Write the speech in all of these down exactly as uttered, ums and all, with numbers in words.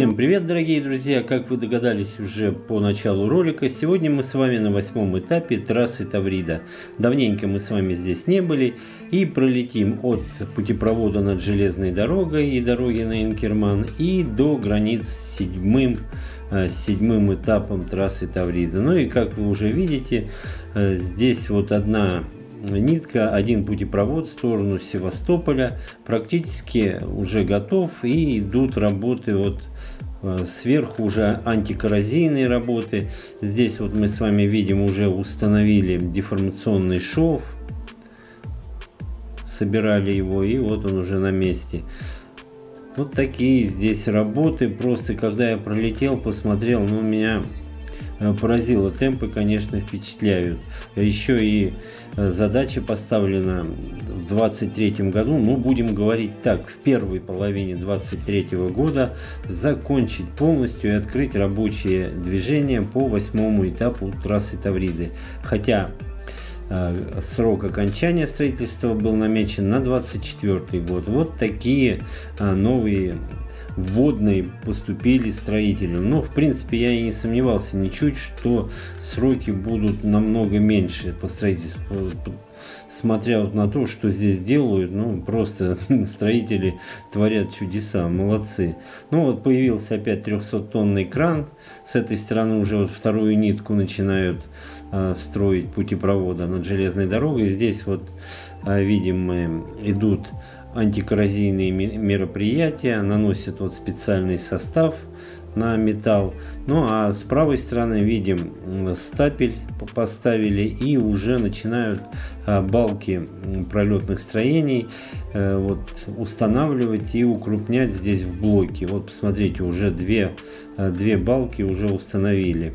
Всем привет, дорогие друзья! Как вы догадались уже по началу ролика, сегодня мы с вами на восьмом этапе трассы Таврида. Давненько мы с вами здесь не были и пролетим от путепровода над железной дорогой и дороги на Инкерман и до границ с седьмым, с седьмым этапом трассы Таврида. Ну и как вы уже видите, здесь вот одна нитка, один путепровод в сторону Севастополя практически уже готов, и идут работы вот сверху, уже антикоррозийные работы. Здесь вот мы с вами видим, уже установили деформационный шов, собирали его, и вот он уже на месте. Вот такие здесь работы. Просто когда я пролетел, посмотрел, ну, меня поразило. Темпы, конечно, впечатляют. Еще и задача поставлена в двадцать третьем году, ну, будем говорить так, в первой половине двадцать третьего года закончить полностью и открыть рабочее движение по восьмому этапу трассы Тавриды. Хотя э, срок окончания строительства был намечен на двадцать четвёртый год. Вот такие э, новые вводные поступили строителям. Но в принципе я и не сомневался ничуть, что сроки будут намного меньше по строительству. Смотря вот на то, что здесь делают, ну просто строители творят чудеса, молодцы. Ну вот появился опять трехсоттонный кран. С этой стороны уже вот вторую нитку начинают а, строить путепровода над железной дорогой. Здесь вот а, видим, мы идут антикоррозийные мероприятия, наносят вот специальный состав на металл. Ну а с правой стороны видим, стапель поставили и уже начинают балки пролетных строений вот устанавливать и укрупнять здесь в блоки. Вот посмотрите, уже две, две балки уже установили.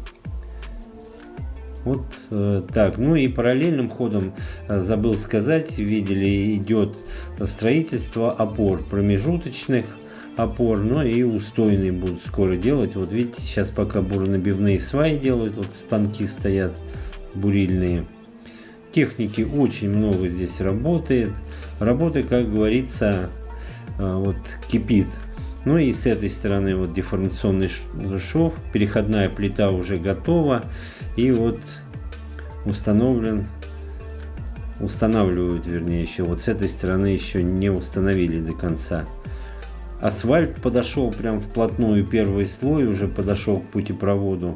Вот э, так, ну и параллельным ходом, э, забыл сказать, видели, идет строительство опор, промежуточных опор, но и устойные будут скоро делать. Вот видите, сейчас пока буронабивные сваи делают, вот станки стоят бурильные. Техники очень много здесь работает, работы, как говорится, э, вот кипит. Ну и с этой стороны вот деформационный шов, переходная плита уже готова, и вот установлен, устанавливают, вернее, еще вот с этой стороны еще не установили до конца. Асфальт подошел прям вплотную, первый слой уже подошел к путепроводу.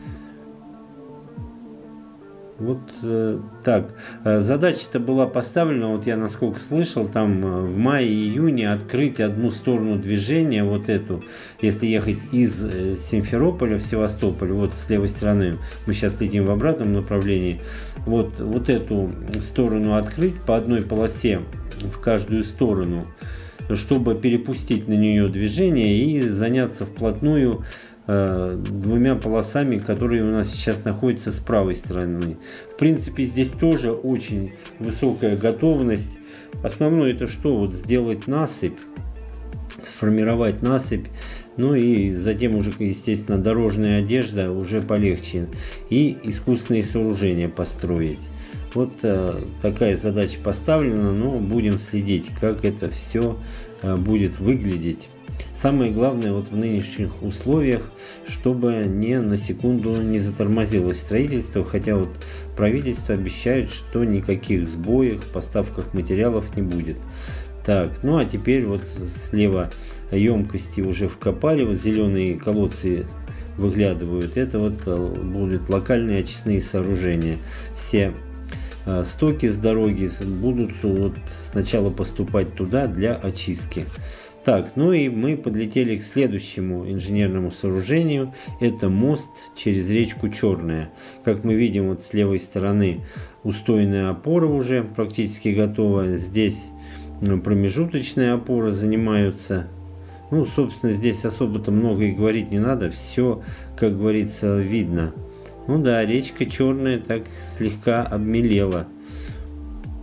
Вот э, так, задача-то была поставлена, вот я насколько слышал, там в мае-июне открыть одну сторону движения, вот эту, если ехать из Симферополя в Севастополь, вот с левой стороны, мы сейчас летим в обратном направлении, вот, вот эту сторону открыть по одной полосе в каждую сторону, чтобы перепустить на нее движение и заняться вплотную двумя полосами, которые у нас сейчас находятся с правой стороны. В принципе, здесь тоже очень высокая готовность. Основное это что? Вот сделать насыпь, сформировать насыпь, ну и затем уже, естественно, дорожная одежда уже полегче, и искусственные сооружения построить. Вот э, такая задача поставлена, но будем следить, как это все э, будет выглядеть. Самое главное вот в нынешних условиях, чтобы ни на секунду не затормозилось строительство, хотя вот правительство обещает, что никаких сбоев в поставках материалов не будет. Так, ну а теперь вот слева емкости уже вкопали, вот зеленые колодцы выглядывают, это вот будут локальные очистные сооружения. Все стоки с дороги будут вот сначала поступать туда для очистки. Так, ну и мы подлетели к следующему инженерному сооружению. Это мост через речку Черная. Как мы видим, вот с левой стороны устойная опора уже практически готова. Здесь промежуточные опоры занимаются. Ну, собственно, здесь особо-то много и говорить не надо. Все, как говорится, видно. Ну да, речка Черная так слегка обмелела.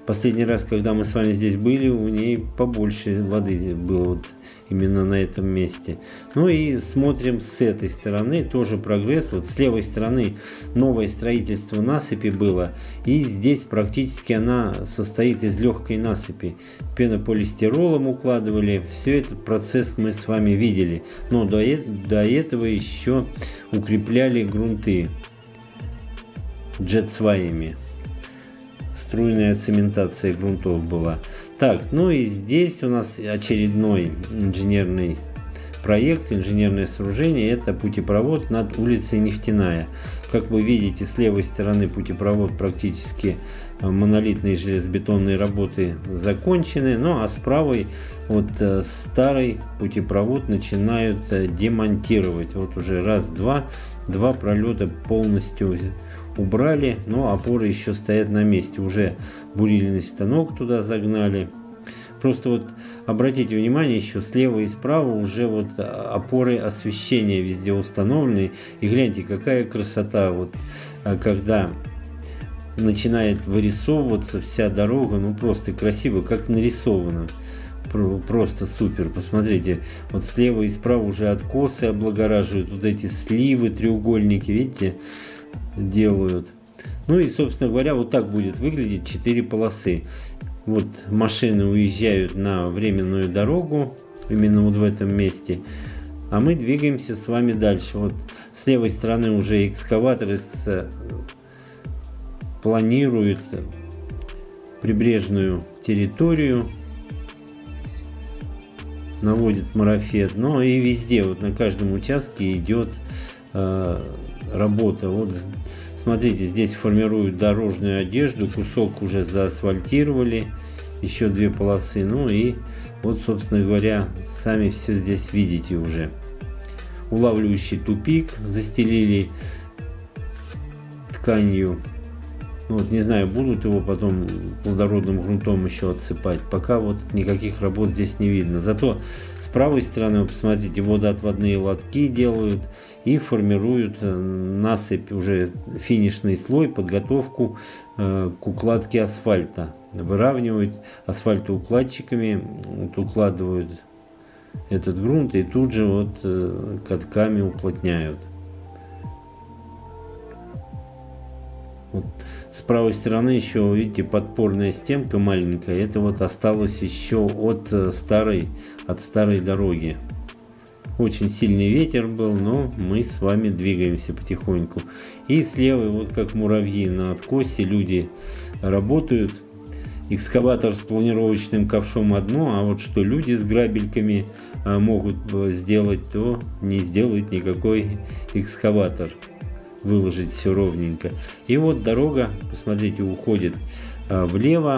Последний раз, когда мы с вами здесь были, у ней побольше воды было вот именно на этом месте. Ну и смотрим с этой стороны, тоже прогресс. Вот с левой стороны новое строительство насыпи было. И здесь практически она состоит из легкой насыпи. Пенополистиролом укладывали. Все этот процесс мы с вами видели. Но до, до этого еще укрепляли грунты джет-сваями. Струйная цементация грунтов была. Так, ну и здесь у нас очередной инженерный проект, инженерное сооружение. Это путепровод над улицей Нефтяная. Как вы видите, с левой стороны путепровод практически монолитные железобетонные работы закончены. Ну а с правой вот старый путепровод начинают демонтировать. Вот уже раз, два, два пролета полностью убрали, но опоры еще стоят на месте. Уже бурильный станок туда загнали. Просто вот обратите внимание, еще слева и справа уже вот опоры освещения везде установлены. И гляньте, какая красота, вот когда начинает вырисовываться вся дорога, ну просто красиво, как нарисовано. Просто супер. Посмотрите, вот слева и справа уже откосы облагораживают, вот эти сливы, треугольники, видите, делают. Ну и, собственно говоря, вот так будет выглядеть четыре полосы. Вот машины уезжают на временную дорогу, именно вот в этом месте. А мы двигаемся с вами дальше. Вот с левой стороны уже экскаваторы с... планируют прибрежную территорию, наводят марафет. Но и везде, вот на каждом участке идет э, работа. Вот смотрите, здесь формируют дорожную одежду, кусок уже заасфальтировали, еще две полосы. Ну и вот, собственно говоря, сами все здесь видите уже. Улавливающий тупик застелили тканью. Вот, не знаю, будут его потом плодородным грунтом еще отсыпать. Пока вот никаких работ здесь не видно. Зато с правой стороны, вы посмотрите, водоотводные лотки делают и формируют насыпь, уже финишный слой, подготовку э, к укладке асфальта. Выравнивают асфальтоукладчиками, вот, укладывают этот грунт и тут же вот э, катками уплотняют. Вот. С правой стороны еще, видите, подпорная стенка маленькая. Это вот осталось еще от старой, от старой дороги. Очень сильный ветер был, но мы с вами двигаемся потихоньку. И слева, вот как муравьи на откосе, люди работают. Экскаватор с планировочным ковшом одно, а вот что люди с грабельками могут сделать, то не сделает никакой экскаватор. Выложить все ровненько. И вот дорога, посмотрите, уходит а, влево.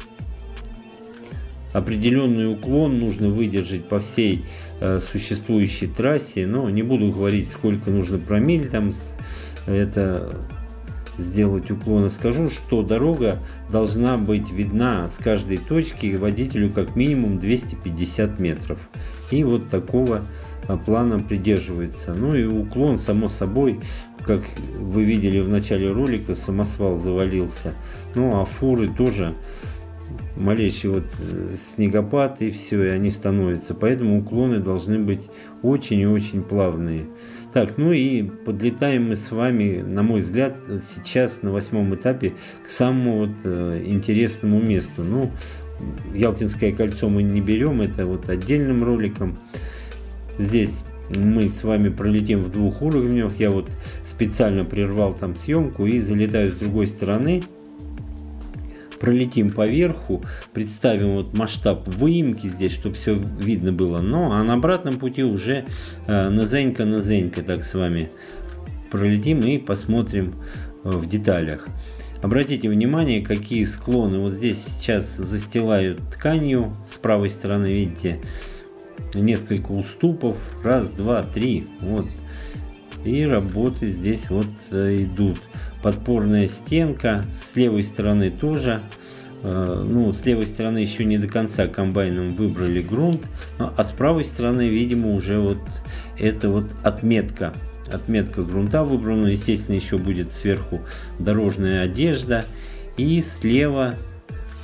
Определенный уклон нужно выдержать по всей а, существующей трассе. Но не буду говорить, сколько нужно промилль там это сделать уклона. Скажу, что дорога должна быть видна с каждой точки водителю как минимум двести пятьдесят метров. И вот такого плана придерживается. Ну и уклон, само собой, как вы видели в начале ролика, самосвал завалился. Ну а фуры тоже, малейший вот снегопад и все, и они становятся. Поэтому уклоны должны быть очень и очень плавные. Так, ну и подлетаем мы с вами, на мой взгляд, сейчас на восьмом этапе к самому вот интересному месту. Ну, Ялтинское кольцо мы не берем, это вот отдельным роликом. Здесь мы с вами пролетим в двух уровнях. Я вот специально прервал там съемку и залетаю с другой стороны. Пролетим по верху, представим вот масштаб выемки здесь, чтобы все видно было. Но а на обратном пути уже э, назенька-назенька так с вами пролетим и посмотрим э, в деталях. Обратите внимание, какие склоны. Вот здесь сейчас застилают тканью. С правой стороны, видите, несколько уступов. Раз, два, три. Вот. И работы здесь вот идут. Подпорная стенка. С левой стороны тоже. Ну, с левой стороны еще не до конца комбайном выбрали грунт. А с правой стороны, видимо, уже вот это вот отметка. Отметка грунта выбрана. Естественно, еще будет сверху дорожная одежда. И слева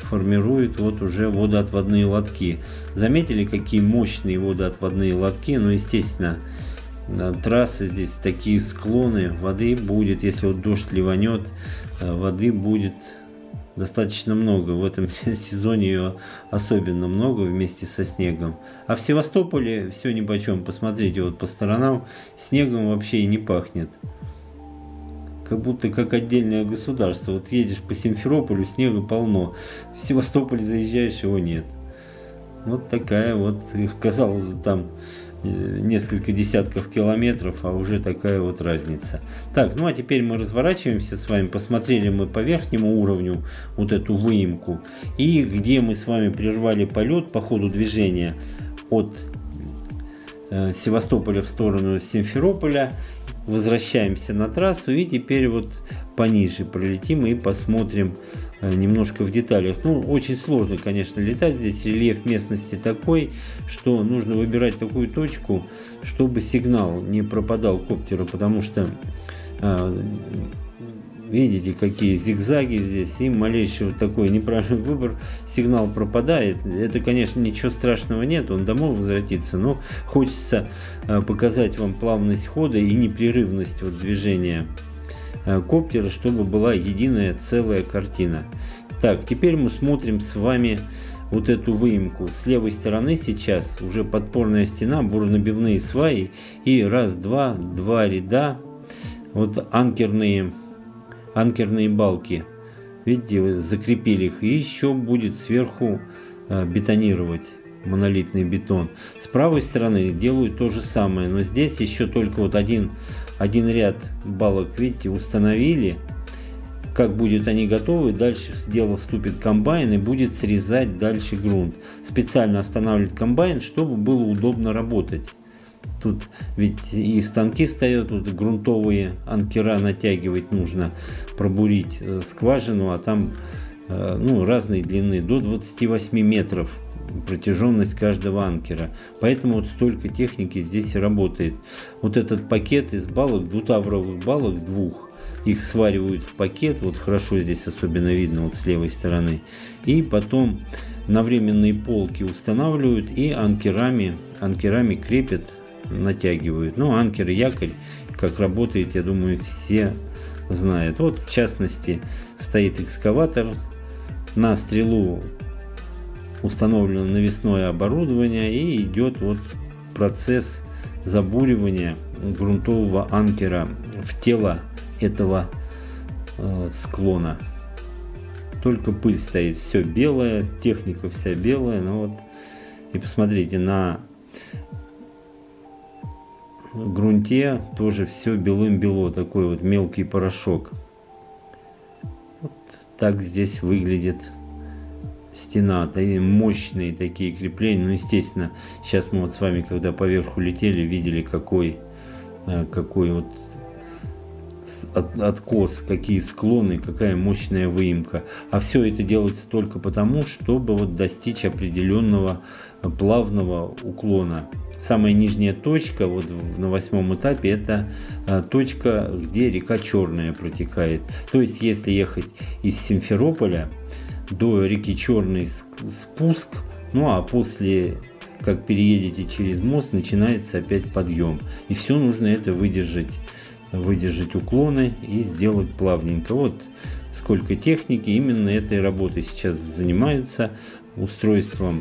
формирует вот уже водоотводные лотки. Заметили, какие мощные водоотводные лотки? Ну, естественно, трассы здесь, такие склоны, воды будет, если вот дождь ливанет, воды будет достаточно много. В этом сезоне ее особенно много вместе со снегом. А в Севастополе все нипочем. Посмотрите вот по сторонам, снегом вообще и не пахнет. Как будто как отдельное государство. Вот едешь по Симферополю, снега полно. В Севастополь заезжаешь, его нет. Вот такая вот, казалось бы, там несколько десятков километров, а уже такая вот разница. Так, ну а теперь мы разворачиваемся с вами. Посмотрели мы по верхнему уровню вот эту выемку. И где мы с вами прервали полет по ходу движения от э, Севастополя в сторону Симферополя. Возвращаемся на трассу и теперь вот пониже пролетим и посмотрим немножко в деталях. Ну, очень сложно, конечно, летать здесь. Рельеф местности такой, что нужно выбирать такую точку, чтобы сигнал не пропадал коптера, потому что видите, какие зигзаги здесь, и малейший вот такой неправильный выбор, сигнал пропадает. Это, конечно, ничего страшного нет, он домой возвратится, но хочется показать вам плавность хода и непрерывность вот движения коптера, чтобы была единая целая картина. Так, теперь мы смотрим с вами вот эту выемку. С левой стороны сейчас уже подпорная стена, буронабивные сваи и раз, два, два ряда, вот анкерные анкерные балки, видите, закрепили их, и еще будет сверху бетонировать монолитный бетон. С правой стороны делают то же самое, но здесь еще только вот один, один ряд балок, видите, установили. Как будет они готовы, дальше в дело вступит комбайн и будет срезать дальше грунт. Специально останавливает комбайн, чтобы было удобно работать. Тут ведь и станки стоят, тут грунтовые анкера натягивать нужно, пробурить скважину, а там ну, разной длины, до двадцати восьми метров протяженность каждого анкера. Поэтому вот столько техники здесь и работает. Вот этот пакет из балок, двутавровых балок, двух, их сваривают в пакет, вот хорошо здесь особенно видно вот с левой стороны, и потом на временные полки устанавливают и анкерами, анкерами крепят, натягивают. Ну, анкер и якорь, как работает, я думаю, все знают. Вот, в частности, стоит экскаватор, на стрелу установлено навесное оборудование, и идет вот процесс забуривания грунтового анкера в тело этого э, склона. Только пыль стоит, все белое, техника вся белая. Ну вот, и посмотрите, на грунте тоже все белым-бело, такой вот мелкий порошок. Вот так здесь выглядит стена, мощные такие крепления. Ну, естественно, сейчас мы вот с вами, когда поверху летели, видели, какой, какой вот откос, какие склоны, какая мощная выемка. А все это делается только потому, чтобы вот достичь определенного плавного уклона. Самая нижняя точка вот на восьмом этапе — это а, точка, где река Черная протекает. То есть, если ехать из Симферополя до реки Черный спуск, ну а после, как переедете через мост, начинается опять подъем. И все нужно это выдержать, выдержать уклоны и сделать плавненько. Вот сколько техники именно этой работой сейчас занимаются, устройством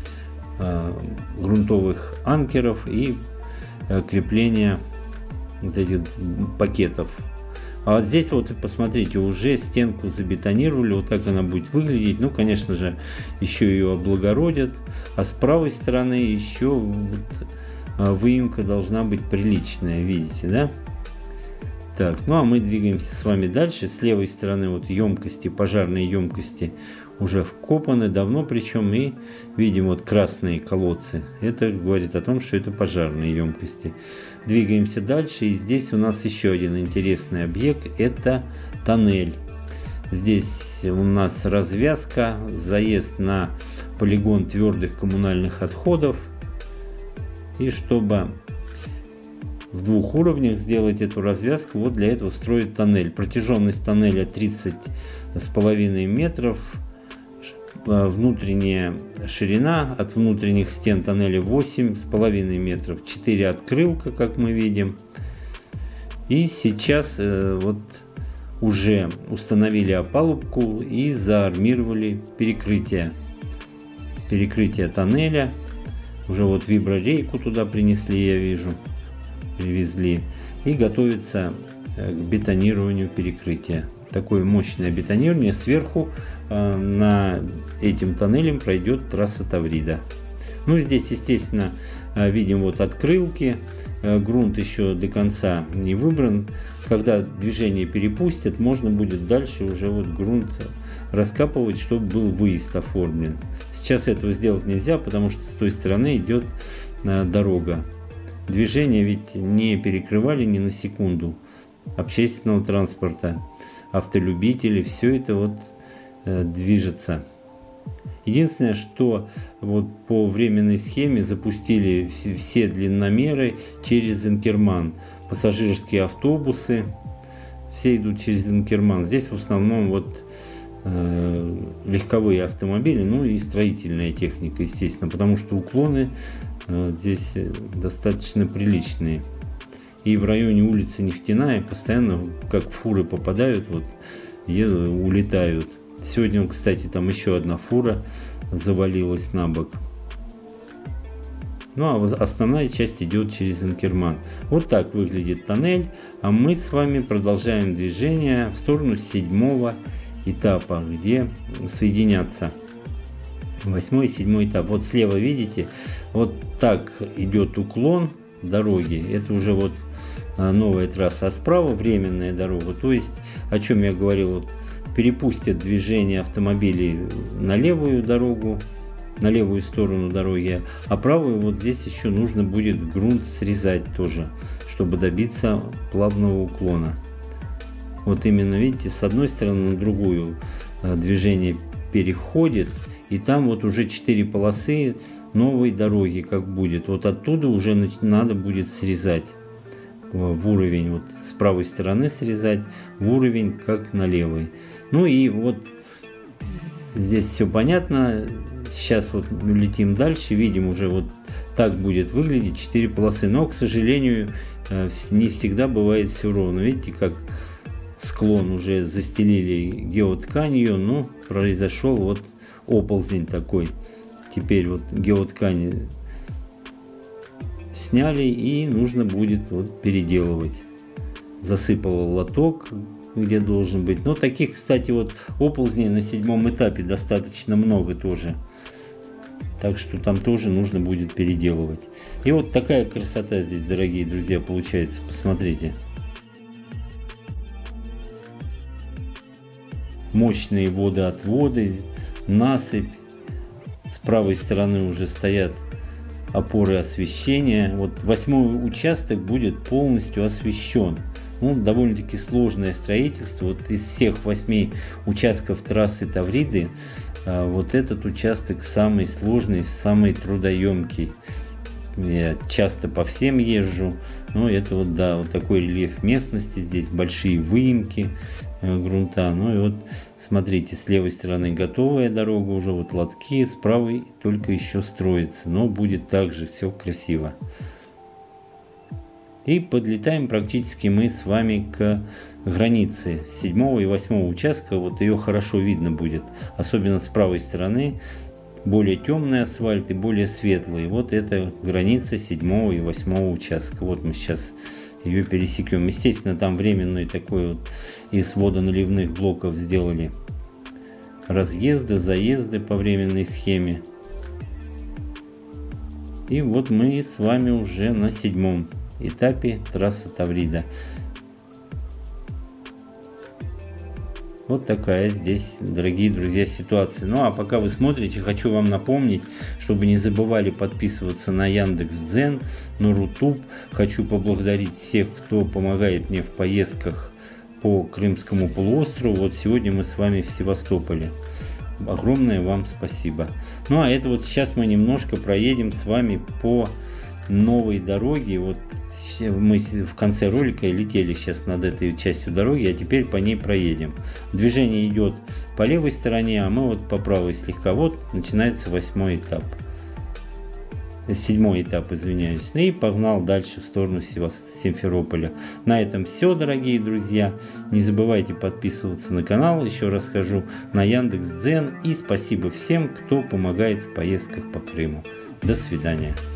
грунтовых анкеров и крепления вот этих пакетов. А вот здесь вот посмотрите, уже стенку забетонировали, вот так она будет выглядеть. Ну, конечно же, еще ее облагородят, а с правой стороны еще вот выемка должна быть приличная, видите, да? Так, ну а мы двигаемся с вами дальше. С левой стороны вот емкости, пожарные емкости уже вкопаны давно, причем, и видим вот красные колодцы. Это говорит о том, что это пожарные емкости. Двигаемся дальше, и здесь у нас еще один интересный объект, это тоннель. Здесь у нас развязка, заезд на полигон твердых коммунальных отходов. И чтобы в двух уровнях сделать эту развязку, вот для этого строят тоннель. Протяженность тоннеля тридцать с половиной метров. внутренняя ширина от внутренних стен тоннеля восемь с половиной метров, четыре открылка, как мы видим. И сейчас вот уже установили опалубку и заармировали перекрытие. Перекрытие тоннеля. Уже вот виброрейку туда принесли, я вижу. Привезли. И готовится к бетонированию перекрытия. Такое мощное бетонирование. Сверху э, на этим тоннелем пройдет трасса Таврида. Ну, здесь, естественно, э, видим вот открылки. Э, грунт еще до конца не выбран. Когда движение перепустят, можно будет дальше уже вот грунт раскапывать, чтобы был выезд оформлен. Сейчас этого сделать нельзя, потому что с той стороны идет э, дорога. Движение ведь не перекрывали ни на секунду общественного транспорта. Автолюбители, все это вот э, движется. Единственное, что вот по временной схеме запустили все длинномеры через Инкерман. Пассажирские автобусы, все идут через Инкерман. Здесь в основном вот э, легковые автомобили, ну и строительная техника, естественно, потому что уклоны э, здесь достаточно приличные. И в районе улицы Нефтяная постоянно как фуры попадают, вот, и улетают. Сегодня, кстати, там еще одна фура завалилась на бок. Ну а основная часть идет через Инкерман. Вот так выглядит тоннель. А мы с вами продолжаем движение в сторону седьмого этапа, где соединятся восьмой и седьмой этап. Вот слева видите, вот так идет уклон дороги. Это уже вот новая трасса, а справа временная дорога. То есть, о чем я говорил, вот, перепустят движение автомобилей на левую дорогу, на левую сторону дороги, а правую вот здесь еще нужно будет грунт срезать тоже, чтобы добиться плавного уклона. Вот именно видите, с одной стороны на другую движение переходит, и там вот уже четыре полосы новой дороги как будет. Вот оттуда уже надо будет срезать в уровень, вот с правой стороны срезать в уровень как на левой. Ну и вот здесь все понятно. Сейчас вот летим дальше, видим уже вот так будет выглядеть четыре полосы. Но, к сожалению, не всегда бывает все ровно. Видите, как склон уже застелили геотканью, но произошел вот оползень такой. Теперь вот геоткань сняли и нужно будет вот переделывать. Засыпал лоток, где должен быть. Но таких, кстати, вот оползней на седьмом этапе достаточно много тоже. Так что там тоже нужно будет переделывать. И вот такая красота здесь, дорогие друзья, получается. Посмотрите. Мощные водоотводы, насыпь. С правой стороны уже стоят опоры освещения. Вот восьмой участок будет полностью освещен. Ну, довольно-таки сложное строительство. Вот из всех восьми участков трассы Тавриды вот этот участок самый сложный, самый трудоемкий. Я часто по всем езжу, но это вот, да, вот такой рельеф местности. Здесь большие выемки грунта. Ну и вот смотрите, с левой стороны готовая дорога, уже вот лотки, с правой только еще строится, но будет также все красиво. И подлетаем практически мы с вами к границе седьмого и восьмого участка. Вот ее хорошо видно будет, особенно с правой стороны. Более темный асфальт и более светлый. Вот это граница седьмого и восьмого участка. Вот мы сейчас ее пересекем. Естественно, там временный такой вот из водоналивных блоков сделали разъезды, заезды по временной схеме. И вот мы с вами уже на седьмом этапе трассы Таврида. Вот такая здесь, дорогие друзья, ситуация. Ну а пока вы смотрите, хочу вам напомнить, чтобы не забывали подписываться на Яндекс.Дзен, на Рутуб. Хочу поблагодарить всех, кто помогает мне в поездках по Крымскому полуострову. Вот сегодня мы с вами в Севастополе. Огромное вам спасибо. Ну а это вот сейчас мы немножко проедем с вами по новой дороги. Вот мы в конце ролика летели сейчас над этой частью дороги, а теперь по ней проедем. Движение идет по левой стороне, а мы вот по правой слегка. Вот начинается восьмой этап. Седьмой этап, извиняюсь. Ну и погнал дальше в сторону Симферополя. На этом все, дорогие друзья. Не забывайте подписываться на канал, еще раз скажу, на Яндекс.Дзен. И спасибо всем, кто помогает в поездках по Крыму. До свидания.